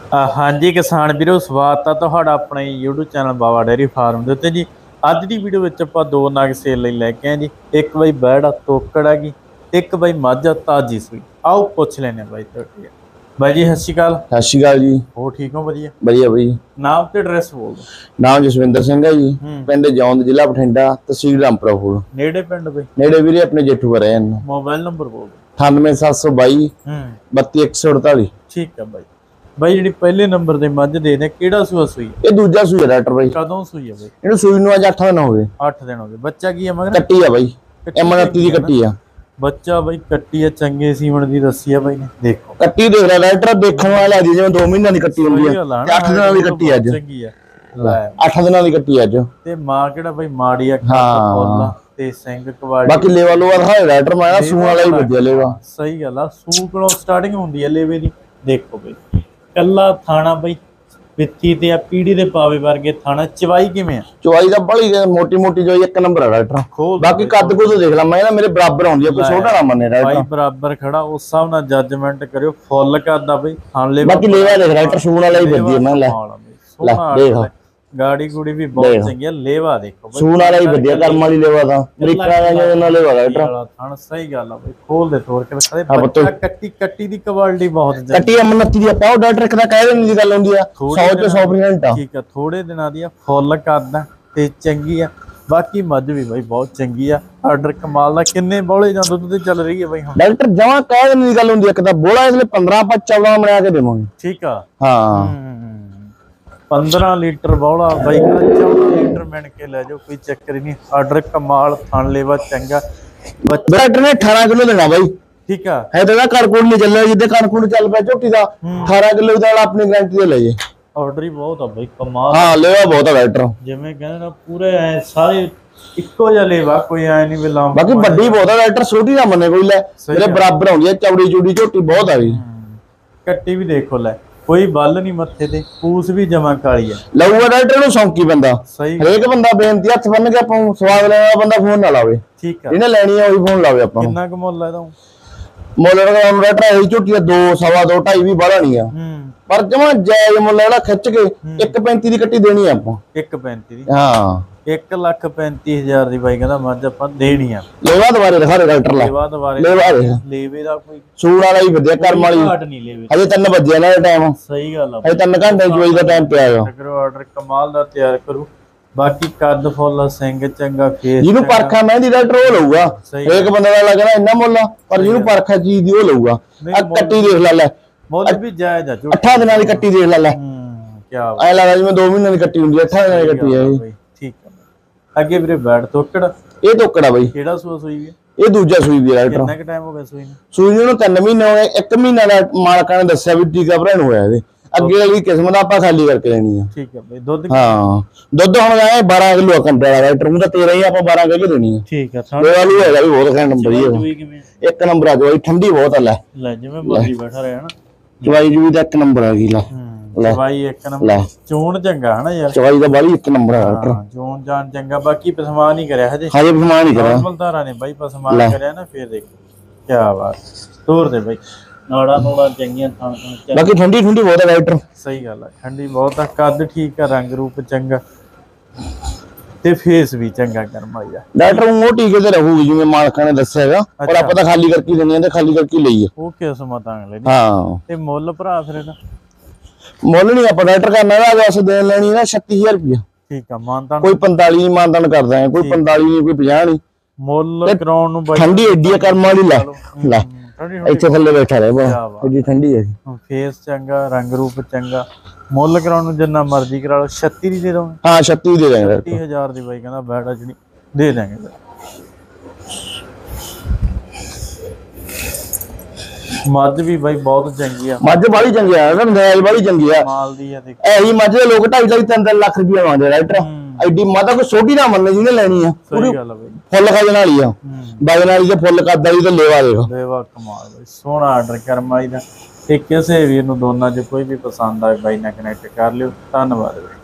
हाँ जी किसान वीरो स्वागत है तुहाडा अपने YouTube channel Baba dairy farm ਦੇ ਉੱਤੇ ਜੀ। ਅੱਜ ਦੀ ਵੀਡੀਓ ਵਿੱਚ ਆਪਾਂ ਦੋ ਨਗ ਸੇਲ ਲਈ ਲੈ ਕੇ ਆਏ ਜੀ। ਇੱਕ ਬਾਈ ਬੈੜ ਤੋਕੜ ਹੈਗੀ, ਇੱਕ ਬਾਈ ਮੱਝ ਤਾਜੀ ਸੂਈ। ਆਓ ਪੁੱਛ ਲੈਣੇ ਬਾਈ ਤੁਹਾਡੇ ਬਾਈ ਜੀ। ਸਤਿ ਸ਼੍ਰੀ ਅਕਾਲ। ਸਤਿ ਸ਼੍ਰੀ ਅਕਾਲ ਜੀ। ਹੋ ਠੀਕ ਹੋ? ਵਧੀਆ ਵਧੀਆ ਬਈ। ਨਾਮ ਤੇ ਐਡਰੈਸ ਬੋਲ ਦਿਓ। ਨਾਮ ਜਸਵਿੰਦਰ ਸਿੰਘ ਹੈ ਜੀ, ਪਿੰਡ ਜੌਂਦ, ਜ਼ਿਲ੍ਹਾ ਬਠਿੰਡਾ, ਤਹਿਸੀਲ ਰਾਮਪੁਰਾ ਫੂਲ। ਨੇੜੇ ਪਿੰਡ ਬਾਈ? ਨੇੜੇ ਵੀਰੇ ਆਪਣੇ ਜੇਠੂ ਘਰੇ ਹਨ। ਮੋਬਾਈਲ ਨੰਬਰ ਬੋਲ ਦਿਓ। 98722 32148। ਠੀਕ ਹੈ ਬਾਈ। ਬਾਈ ਜਿਹੜੀ ਪਹਿਲੇ ਨੰਬਰ ਤੇ ਮੱਝ ਦੇ ਨੇ ਕਿਹੜਾ ਸੂਆ ਸੂਈ? ਇਹ ਦੂਜਾ ਸੂਈ ਹੈ ਡਾਕਟਰ ਬਾਈ। ਕਦੋਂ ਸੂਈ ਹੈ ਬਾਈ? ਇਹਨੂੰ ਸੂਈ ਨੂੰ ਅੱਜ 8 ਦਿਨ ਹੋ ਗਏ। 8 ਦਿਨ ਹੋ ਗਏ। ਬੱਚਾ ਕੀ ਹੈ ਮਗਰ? ਕੱਟੀ ਆ ਬਾਈ, M29 ਦੀ ਕੱਟੀ ਆ। ਬੱਚਾ ਬਾਈ ਕੱਟੀ ਆ, ਚੰਗੇ ਸੀਮਣ ਦੀ ਦੱਸੀ ਆ ਬਾਈ ਨੇ। ਦੇਖੋ ਕੱਟੀ ਦੇਖ ਲੈ ਡਾਕਟਰ, ਦੇਖਣ ਵਾਲਾ ਜੀ ਜਿਵੇਂ 2 ਮਹੀਨਿਆਂ ਦੀ ਕੱਟੀ ਹੁੰਦੀ ਆ। 8 ਦਿਨਾਂ ਦੀ ਕੱਟੀ ਅੱਜ। ਚੰਗੀ ਆ। 8 ਦਿਨਾਂ ਦੀ ਕੱਟੀ ਅੱਜ। ਤੇ ਮਾਂ ਕਿਹੜਾ ਬਾਈ ਮਾੜੀ ਆ, ਫੁੱਲ ਤੇ ਸਿੰਘ ਕੁਆਲਿਟੀ। ਬਾਕੀ ਲੇਵਾ ਲੋਵਾ ਦਿਖਾਏ ਡਾਕਟਰ, ਮੈਂ ਨਾ ਸੂਣ ਵਾਲਾ ਹੀ ਵਧੀਆ ਲੇਵਾ। ਸਹੀ ਗੱਲ ਆ, ਸੂ ਕੋਲੋਂ ਸਟਾਰਟਿੰਗ ਹੁੰਦੀ ਆ ਲੇਵੇ ਦੀ। ਦੇਖੋ ਬਾਈ ਕੱਲਾ ਥਾਣਾ ਬਾਈ ਪਿੱਤੀ ਤੇ ਆ ਪੀੜੀ ਦੇ ਪਾਵੇ ਵਰਗੇ ਥਾਣਾ। ਚਵਾਈ ਕਿਵੇਂ ਆ? ਚਵਾਈ ਦਾ ਬੜੀ ਮੋਟੀ ਮੋਟੀ ਚਵਾਈ, ਇੱਕ ਨੰਬਰ ਆ ਡਾਕਟਰ। ਬਾਕੀ ਕੱਦ ਕੁੱਦ ਦੇਖ ਲਾ, ਮੈਂ ਨਾ ਮੇਰੇ ਬਰਾਬਰ ਆਉਂਦੀ ਆ, ਕੋਈ ਛੋਟਾ ਨਾ ਮੰਨੇ ਡਾਕਟਰ। ਬਾਈ ਬਰਾਬਰ ਖੜਾ, ਉਸ ਹਿਸਾਬ ਨਾਲ ਜੱਜਮੈਂਟ ਕਰਿਓ। ਫੁੱਲ ਕਰਦਾ ਬਾਈ ਥਾਣ ਲੈ। ਬਾਕੀ ਲੇਵਾ ਦੇਖ ਡਾਕਟਰ, ਸੂਣ ਵਾਲਾ ਹੀ ਵਧੀਆ। ਮੈਂ ਲੈ ਦੇਖ ਗਾੜੀ ਗੁੜੀ ਵੀ ਬਹੁਤ ਚੰਗੀ ਆ। ਲੇਵਾ ਦੇਖੋ ਸੂਣ ਵਾਲਾ ਹੀ ਵਧੀਆ, ਕਰਮ ਵਾਲੀ ਲੇਵਾ ਦਾ ਅਮਰੀਕਾ ਦਾ ਨਾਲ ਲੇਵਾ ਡਾਕਟਰ। ਥਣ ਸਹੀ ਗੱਲ ਆ ਬਾਈ। ਖੋਲ ਦੇ ਤੋੜ ਕੇ ਦਿਖਾ ਦੇ। ਬੱਚਾ ਕੱਟੀ ਦੀ ਕੁਆਲਿਟੀ ਬਹੁਤ ਚੰਗੀ। ਕੱਟੀ M29 ਦੀ ਪਾਓ ਡਾਕਟਰ, ਇੱਕ ਦਾ ਕਹਿ ਦੇਣ ਦੀ ਗੱਲ ਹੁੰਦੀ ਆ 100 ਤੇ 100% ਆ। ਠੀਕ ਆ, ਥੋੜੇ ਦਿਨਾਂ ਦੀ ਆ, ਫੁੱਲ ਕਰਦਾ ਤੇ ਚੰਗੀ ਆ। ਬਾਕੀ ਮੱਝ ਵੀ ਬਾਈ ਬਹੁਤ ਚੰਗੀ ਆ। ਆਰਡਰ ਕਮਾਲ ਦਾ। ਕਿੰਨੇ ਬੋਲੇ ਜਾਂ ਦੁੱਧ ਤੇ ਚੱਲ ਰਹੀ ਹੈ ਬਾਈ ਹੁਣ? ਡਾਕਟਰ ਜਮਾਂ ਕਹਿ ਦੇਣ ਦੀ ਗੱਲ ਹੁੰਦੀ ਆ, ਇੱਕ ਤਾਂ ਬੋਲਾ ਇਸ ਲਈ 15 ਆਪਾਂ 14 ਬਣਾ ਕੇ ਦੇਵਾਂਗੇ। ਠੀਕ ਆ। ਹਾਂ 15 ਲੀਟਰ ਬੋਲਾ ਬਾਈ, 14 ਲੀਟਰ ਮਿਣ ਕੇ ਲੈ ਜਾਓ, ਕੋਈ ਚੱਕਰ ਹੀ ਨਹੀਂ। ਆਰਡਰ ਕਮਾਲ, ਥਣ ਲੇਵਾ ਚੰਗਾ। ਡਾਕਟਰ ਨੇ 18 ਕਿਲੋ ਦੇਣਾ ਬਾਈ। ਠੀਕ ਆ। ਹੈ ਤਾਂ ਕਣਕੂੜ ਨਹੀਂ ਚੱਲਿਆ, ਜਿੱਦੇ ਕਣਕੂੜ ਚੱਲ ਪਿਆ ਝੋਟੀ ਦਾ 18 ਕਿਲੋ ਦਾ ਆਪਣੀ ਗਾਰੰਟੀ ਤੇ ਲੈ ਜੇ। ਆਰਡਰ ਹੀ ਬਹੁਤ ਆ ਬਾਈ, ਕਮਾਲ। ਹਾਂ ਲੇਵਾ ਬਹੁਤ ਆ ਡਾਕਟਰ। ਜਿਵੇਂ ਕਹਿੰਦੇ ਨਾ ਪੂਰੇ ਐ ਸਾਰੇ ਇੱਕੋ ਜਿਹਾ ਲੇਵਾ, ਕੋਈ ਐ ਨਹੀਂ ਵੀ ਲਾਮ। ਬਾਕੀ ਵੱਡੀ ਬਹੁਤ ਆ ਡਾਕਟਰ, ਛੋਟੀ ਨਾ ਮੰਨੇ ਕੋਈ ਲੈ, ਮੇਰੇ ਬਰਾਬਰ ਆਉਂਦੀ ਆ। ਚੌੜੀ ਚੂੜੀ ਝੋਟੀ ਬਹੁਤ ਆ ਗਈ। ਕੱਟੀ ਵੀ ਦੇਖੋ ਲੈ, ਕੋਈ ਬੱਲ ਨਹੀਂ ਮੱਥੇ ਤੇ, ਪੂਸ ਵੀ ਜਮਾ ਕਾਲੀ ਆ। ਲਊਗਾ ਡਾਕਟਰ ਨੂੰ ਸੌਂਕੀ ਬੰਦਾ। ਸਹੀ। ਹਰੇਕ ਬੰਦਾ ਬੇਨਤੀ ਹੱਥ ਬੰਨ ਕੇ ਆਪਾਂ ਸਵਾਦ ਲੈਣ ਵਾਲਾ ਬੰਦਾ ਫੋਨ ਨਾ ਲਾਵੇ। ਠੀਕ ਆ। ਜਿਹਨੇ ਲੈਣੀ ਆ ਉਹੀ ਫੋਨ ਲਾਵੇ ਆਪਾਂ। ਕਿੰਨਾ ਕੁ ਮੁੱਲ ਆ ਇਹਦਾ? ਮੁੱਲ ਡਾਕਟਰ ਇਹ ਝੋਟੀ ਦਾ 2 ਸਵਾ 2 2.5 ਵੀ ਬਾਹਲਾ ਨਹੀਂ ਆ, ਪਰ ਜਮਾ ਜਾਇਜ਼ ਮੁੱਲ ਜਿਹੜਾ ਖਿੱਚ ਕੇ 1.35 ਦੀ ਕੱਟੀ ਦੇਣੀ ਆ ਆਪਾਂ। 1.35 ਦੀ? ਹਾਂ 1,35,000 ਦੀ ਬਾਈ ਕਹਿੰਦਾ ਮੱਝ ਆਪਾਂ ਦੇਣੀ ਆ। ਲੇਵਾ ਦੁਬਾਰੇ ਦਿਖਾ ਦੇ ਡਾਕਟਰ ਲਾ। ਲੇਵਾ ਦੁਬਾਰੇ ਲੇਵੇ ਦਾ ਕੋਈ ਸੂਣ ਵਾਲਾ ਹੀ ਵਧੀਆ, ਕਰਮ ਵਾਲੀ। ਘਾਟ ਨਹੀਂ ਲੇਵੇ। ਹਜੇ 3 ਵਜੇ ਨਾ ਟਾਈਮ। ਸਹੀ ਗੱਲ ਆ। ਹਜੇ 3 ਘੰਟੇ ਜੋਈ ਦਾ ਟਾਈਮ ਪਿਆ ਆ। ਕਰੋ ਆਰਡਰ ਕਮਾਲ ਦਾ ਤਿਆਰ ਕਰੂ। ਬਾਕੀ ਕੱਦ ਫੁੱਲ, ਸਿੰਘ ਚੰਗਾ, ਫੇਸ। ਜਿਹਨੂੰ ਪਰਖਾ ਮਹਿੰਦੀ ਡਾਕਟਰ ਉਹ ਲਊਗਾ। ਇੱਕ ਬੰਦੇ ਦਾ ਲੱਗਣਾ ਇੰਨਾ ਮੁੱਲ, ਪਰ ਜਿਹਨੂੰ ਪਰਖਾ ਚੀਜ਼ ਦੀ ਉਹ ਲਊਗਾ। ਆ ਕੱਟੀ ਦੇਖ ਲੈ, ਮੁੱਲ ਵੀ ਜਾਇਜ਼ ਆ। 8 ਦਿਨਾਂ ਦੀ ਕੱਟੀ ਦੇਖ ਲੈ। ਕੀ ਐ ਲੱਗਦਾ ਜਿਵੇਂ 2 ਮਹੀਨਿਆਂ ਦੀ ਕੱਟੀ ਹੁੰਦੀ ਆ, 8 ਦਿਨਾਂ ਦੀ ਕੱਟੀ ਆ ਇਹ। ਠੀਕ ਆ। ਅੱਗੇ ਵੀਰੇ ਬੈੜ ਤੋਕੜ। ਇਹ ਤੋਕੜਾ ਬਾਈ ਕਿਹੜਾ ਸੂਆ ਸੂਈ ਹੈ? ਇਹ ਦੂਜਾ ਸੂਈ ਵੀ ਡਾਕਟਰ। ਕਿੰਨਾ ਕੁ ਟਾਈਮ ਹੋ ਗਿਆ ਸੂਈ ਨੂੰ? ਸੂਈ ਨੂੰ 3 ਮਹੀਨੇ ਹੋ ਗਏ। 1 ਮਹੀਨਾ ਦਾ ਮਾਲਕਾਂ ਨੇ ਦੱਸਿਆ ਵੀ ਟੀਕਾ ਭਰਾਉਣ ਹੋਇਆ ਇਹਦੇ। ਅੱਗੇ ਵਾਲੀ ਕਿਸਮ ਦਾ ਆਪਾਂ ਖਾਲੀ ਕਰਕੇ ਲੈਣੀ ਆ। ਠੀਕ ਹੈ ਬਈ। ਦੁੱਧ? ਹਾਂ ਦੁੱਧ ਹੁਣ ਆਏ 12 ਕਿਲੋ ਕੰਡੇ ਵਾਲਾ ਡਾਕਟਰ ਨੂੰ ਤਾਂ 13 ਹੀ ਆਪਾਂ 12 ਕਿਲੋ ਦੇਣੀ ਆ। ਠੀਕ ਆ। ਇਹ ਵਾਲੀ ਹੈਗਾ ਵੀ ਬਹੁਤ ਘੈਂਟ ਨੰਬਰ ਹੀ ਹੈ। 1 ਨੰਬਰ ਆ ਜਵਾਈ, ਠੰਡੀ ਬਹੁਤ ਆ। ਲੈ ਜਿਵੇਂ ਮਰਜੀ ਬੈਠਾ ਰਿਹਾ ਨਾ। ਜਵਾਈ ਜੀ ਦਾ 1 ਨੰਬਰ ਆ ਗਈ। ਲੈ ਚਵਾਈ 1 ਨੰਬਰ। ਚੋਣ ਚੰਗਾ ਹਨਾ ਯਾਰ। ਚਵਾਈ ਦਾ ਬਾਲੀ 1 ਨੰਬਰ ਆ ਡਾਕਟਰ। ਚੋਣ ਜਾਨ ਚੰਗਾ। ਬਾਕੀ ਪਸਮਾ ਨਹੀਂ ਕਰਿਆ ਹਜੇ। ਪਸਮਾ ਨਹੀਂ ਕਰਿਆ। ਮਲਦਾਰਾ ਨੇ ਬਾਈ ਪਸਮਾ ਕਰਿਆ ਨਾ, ਫੇਰ ਦੇਖ ਕੀ ਬਾਤ। ਤੋਰ ਦੇ ਬਾਈ। ਨਾੜਾ ਨੋੜਾ ਚੰਗੀਆਂ ਥਾਂ। ਬਾਕੀ ਠੰਡੀ ਬਹੁਤ ਆ ਡਾਕਟਰ। ਸਹੀ ਗੱਲ ਆ, ਠੰਡੀ ਬਹੁਤ ਆ। ਕੱਦ ਠੀਕ ਆ, ਰੰਗ ਰੂਪ ਚੰਗਾ ਤੇ ਫੇਸ ਵੀ ਚੰਗਾ ਕਰਮ ਆਇਆ ਡਾਕਟਰ। ਉਹ ਟੀਕੇ ਤੇ ਰਹੂਗੀ ਜਿਵੇਂ ਮਾਲਕਾਂ ਨੇ ਦੱਸਿਆ ਹੈਗਾ, ਪਰ ਆਪਾਂ ਤਾਂ ਖਾਲੀ ਕਰਕੇ ਦੇਣੀ ਆ ਤੇ ਖਾਲੀ ਕਰਕੇ ਲਈ ਆ। ਉਹ ਕਿਸਮ ਤਾਂ ਅਗਲੇ ਦੀ। ਹਾਂ ਤੇ ਮੁੱਲ ਭਰਾ ਫਿਰ ਇਹਦਾ? ਮੁੱਲ ਨਹੀਂ ਆਪਾਂ ਡਾਕਟਰ ਕਰਨਾ ਹੈਗਾ, ਬਸ ਦੇਣ ਲੈਣੀ ਨਾ 36000 ਰੁਪਇਆ। ਠੀਕ ਆ। ਮਾਨਤਾਨ ਕੋਈ 45 ਨਹੀਂ ਮਾਨਤਾਨ ਕਰਦਾ ਹੈ, ਕੋਈ 45 ਨਹੀਂ, ਕੋਈ 50 ਨਹੀਂ। ਮੁੱਲ ਕਰਾਉਣ ਨੂੰ ਬਾਈ ਠੰਡੀ ਏਡੀ ਆ ਕਰਮ ਵਾਲੀ। ਲੈ ਇੱਥੇ ਥੱਲੇ ਬੈਠਾ ਰਹੇ ਬਾ, ਏਡੀ ਠੰਡੀ ਹੈ। ਫੇਸ ਚੰਗਾ, ਰੰਗ ਰੂਪ ਚੰਗਾ। ਮੁੱਲ ਕਰਾਉਣ ਨੂੰ ਜਿੰਨਾ ਮਰਜ਼ੀ ਕਰਾ ਲਓ। 36 ਦੀ ਦੇ ਦੋ। ਹਾਂ 36 ਦੇ ਦਾਂਗੇ। 30000 ਦੀ ਬਾਈ ਕਹਿੰਦਾ ਬੈਠਾ ਜਿਹੜੀ ਦੇ ਦਾਂਗੇ। ਮੱਝ ਵੀ ਬਾਈ ਬਹੁਤ ਚੰਗੀ ਆ। ਮੱਝ ਬਾਲੀ ਚੰਗੀ ਆ, ਨੈਲ ਬਾਲੀ ਚੰਗੀ ਆ। ਮਾਲ ਦੀ ਆ। ਦੇਖ ਇਹੀ ਮੱਝ ਦੇ ਲੋਕ 2.5 3 ਲੱਖ ਰੁਪਇਆ ਮੰਗਦੇ ਡਾਕਟਰ। ਐਡੀ ਮਾਤਾ ਕੋਈ ਛੋਟੀ ਨਾ ਮੰਨੇ ਜਿਹਨੇ ਲੈਣੀ ਆ। ਸਹੀ ਗੱਲ ਆ ਬਾਈ। ਫੁੱਲ ਖਾਜਣ ਵਾਲੀ ਆ, ਵਜਨ ਵਾਲੀ ਤੇ ਫੁੱਲ ਕੱਦ ਵਾਲੀ ਤੇ ਲੇਵਾ ਦੇਖ। ਲੇਵਾ ਕਮਾਲ ਬਾਈ, ਸੋਹਣਾ ਆਰਡਰ ਕਰਮ ਆਈ ਦਾ। ਤੇ ਕਿਸੇ ਵੀਰ ਨੂੰ ਦੋਨਾਂ ਚ ਕੋਈ ਵੀ ਪਸੰਦ ਆਏ ਬਾਈ ਨਾਲ ਕਨੈਕਟ ਕਰ ਲਿਓ। ਧੰਨਵਾਦ।